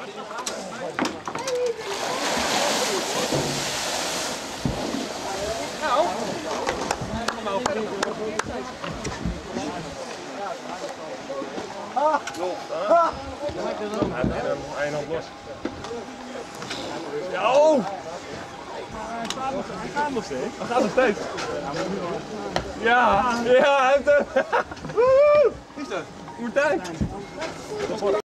Hij hand los. Ja, oh! Hij gaat nog steeds. Hij gaat nog steeds. Ja, hij heeft hem. Woehoe! Martijn.